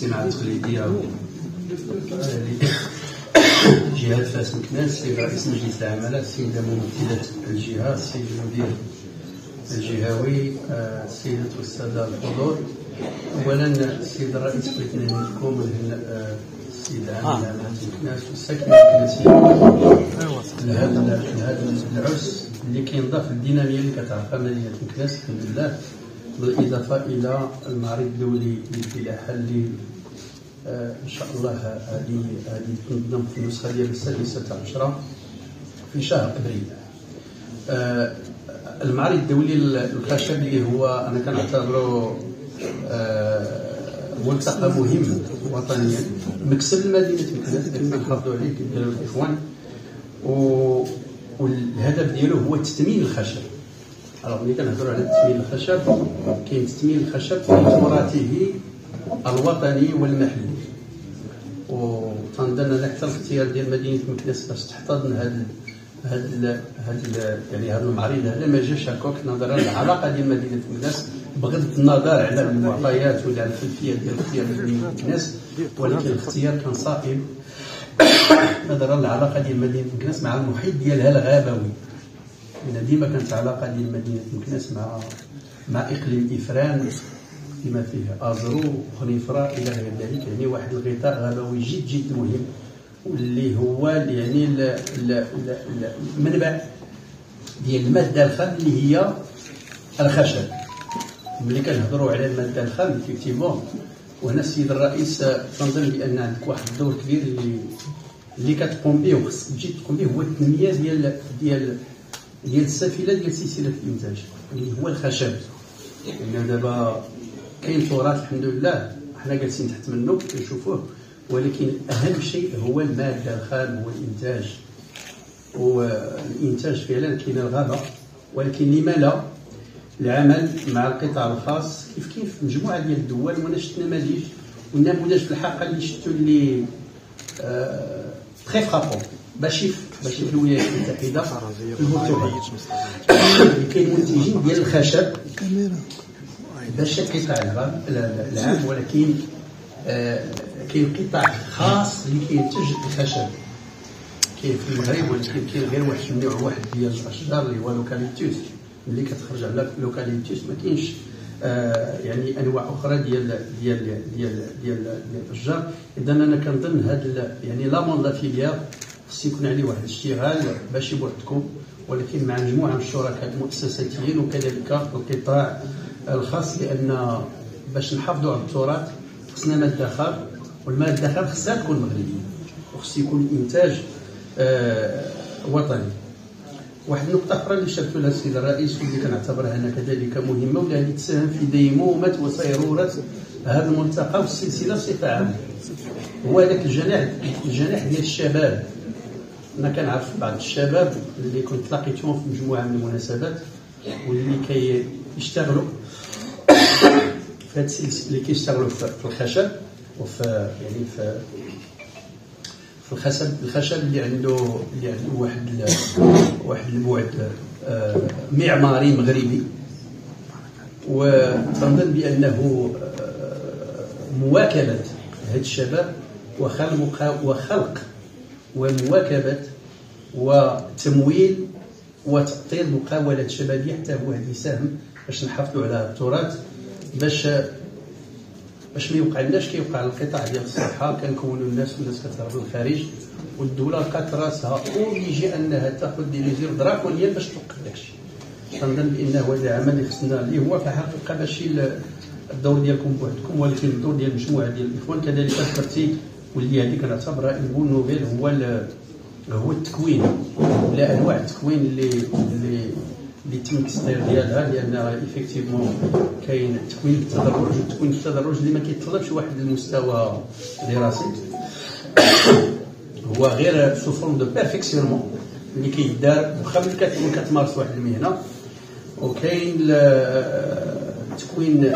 الصناعه التقليديه جهه فاس مكناس، السيد رئيس مجلس العملاء، السيده ممثله الجهه، السيد المدير الجهوي، السيدات والساده الحضور. اولا السيد الرئيس بغيت نهني لكم السيد عامل عملات مكناس والساكنه المكناسيه لهذا العرس اللي كينضاف للديناميه اللي كتعرفها مدينه مكناس الحمد لله، بالاضافه الى المعرض الدولي للفلاحه اللي ان شاء الله هذه تنظم في النسخه ديال 16 في شهر ابريل. المعرض الدولي للخشب اللي هو انا كنعتبره ملتقى مهم وطنيا، مكسب لمدينه مكناس اللي كنحافظوا عليه كيديروا الاخوان، والهدف ديالو هو تثمين الخشب. ملي كنهضروا على تثمين الخشب، كاين تثمين الخشب في تراثه الوطني والمحلي، وتنظن ان اكثر اختيار ديال مدينه مكناس باش تحتضن هذا المعرض هذا ما جاش هكاك نظرا للعلاقه ديال مدينه مكناس، بغض النظر على المعطيات ولا على الخلفيه ديال اختيار مدينه مكناس، ولكن الاختيار كان صائب نظرا للعلاقه ديال مدينه مكناس مع المحيط ديالها الغابوي. لان ديما كانت علاقه ديال مدينه مكناس مع اقليم افران بما فيه ازرو وخنيفره الى غير ذلك، يعني واحد الغطاء غابوي جد جد مهم، واللي هو يعني المنبع ديال الماده الخام اللي هي الخشب. ملي كنهضروا على الماده الخام ايفيكتيفون، وهنا السيد الرئيس تنظن بان عندك واحد الدور كبير اللي كتقوم به وخصك تجي تقوم به، هو التنميه ديال السفينه ديال سلسله الانتاج اللي هو الخشب. لان دابا كاين تراث الحمد لله حنا جالسين تحت منه كنشوفوه، ولكن اهم شيء هو الماده الخام، هو الانتاج. والانتاج فعلا كاين الغابه، ولكن لما لا العمل مع القطاع الخاص كيف مجموعه ديال الدول. وانا شفت نماذج، والنموذج في الحلقه اللي شفتو اللي تري فرابون باش في الولايات المتحده في البرتغال كاين منتجين ديال الخشب باش القطاع العام، ولكن كاين قطاع خاص اللي كينتج الخشب. كاين في المغرب، ولكن كاين غير واحد النوع واحد ديال الاشجار اللي هو لوكاليبتوس، اللي كتخرج على لوكاليبتوس ما كاينش يعني انواع اخرى ديال الاشجار. اذا انا كنظن هذا يعني لامون لا فيليير خص يكون عليه واحد الاشتغال باش يبعدكم، ولكن مع مجموعه من الشركاء المؤسساتيين وكذلك القطاع الخاص، لان باش نحافظوا على التراث خصنا ماده خام، والماده خام خصها تكون مغربيه وخص يكون انتاج وطني. واحد النقطه اخرى اللي شرتو لها السيد الرئيس واللي كنعتبرها انا كذلك مهمه، واللي تساهم في ديمومه وصيروره هذا الملتقى والسلسله بصفه عامه، هو هذاك الجناح ديال الشباب. انا كنعرف بعض الشباب اللي كنت لقيتهم في مجموعه من المناسبات واللي كيشتغلوا في هذه السلسله، اللي كيشتغلوا في الخشب وفي يعني في الخشب اللي عنده واحد البعد معماري مغربي. وتنظن بانه مواكبه هاد الشباب وخلق ومواكبه وتمويل وتأطير مقاولات شبابيه حتى هو هذا يساهم باش نحافظوا على التراث، باش ما يوقعلناش كيوقع القطاع ديال الصحه. كنكونوا الناس كتهرب للخارج، والدوله لقات راسها اوبليجي انها تاخذ دي ميزور دراكونيين باش توقف داكشي. تنظن بانه هذا عمل اللي خصنا اللي هو في الحقيقه ماشي الدور ديالكم بوحدكم، ولكن الدور ديال مجموعه ديال الاخوان. كذلك ذكرتي واللي هذه كنعتبرها البون نوفيل هو التكوين ولا انواع التكوين اللي تم التصدير ديالها، لان ايفيكتيفمون كاين تكوين التدرج، والتكوين التدرج اللي ما كيتطلبش واحد المستوى دراسي، هو غير سو فورم دو بيرفيكسيونمون اللي كيدار واخا ملي كتمارس واحد المهنه. وكاين التكوين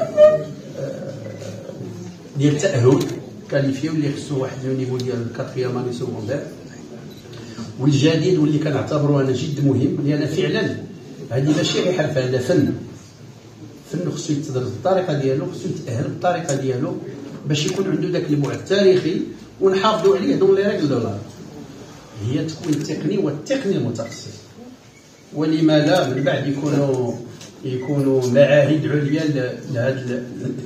ديال التاهل كاليفيو اللي خصو واحد لو نيفو ديال الكاتريام اني سكوندير، والجديد واللي كنعتبره انا جد مهم، لان فعلا هذه ماشي غير حرفه، هذا فن خصو يتدرس بالطريقه ديالو، خصو يتاهل بالطريقه ديالو، باش يكون عنده ذاك البعد التاريخي ونحافظوا عليه دون لي ريغل دو لار، هي تكون التقني والتقني المتخصص. ولما لا من بعد يكونوا معاهد عليا لهذا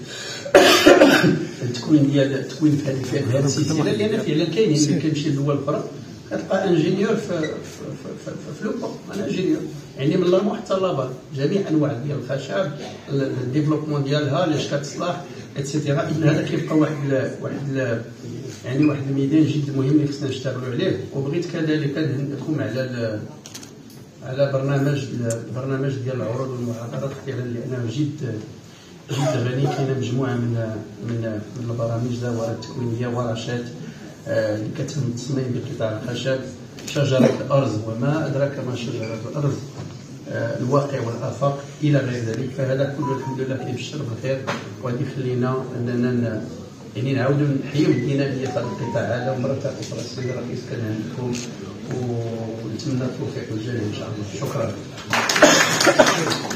التكوين ديال التكوين في هذه السلسله، لان فعلا كاينين اللي كيمشي لدول اخرى كتلقى انجينيور في لوبا، انا انجينيور يعني من اللامو حتى لابار، جميع انواع ديال الخشب، الديفلوبمون ديالها، ليش كتصلح اتسيتيرا. اذا هذا كيبقى واحد الميدان جد مهم اللي خصنا نشتغلوا عليه. وبغيت كذلك نهنئكم على برنامج ديال العروض والمحاضرات، اختيارا لانه جد غني. كاينه مجموعه من البرامج دورات تكوينيه ورشات اللي كتم التصميم بقطاع الخشب، شجره الارز وما ادراك ما شجره الارز، الواقع والافاق الى غير ذلك. فهذا كله الحمد لله كيبشر بالخير، وغادي يخلينا اننا يعني نعاودوا نحيوا الديناميه في هذا القطاع هذا. ومره اخرى السيد الرئيس كنهنئكم ونتمنى التوفيق للجميع ان شاء الله. شكرا.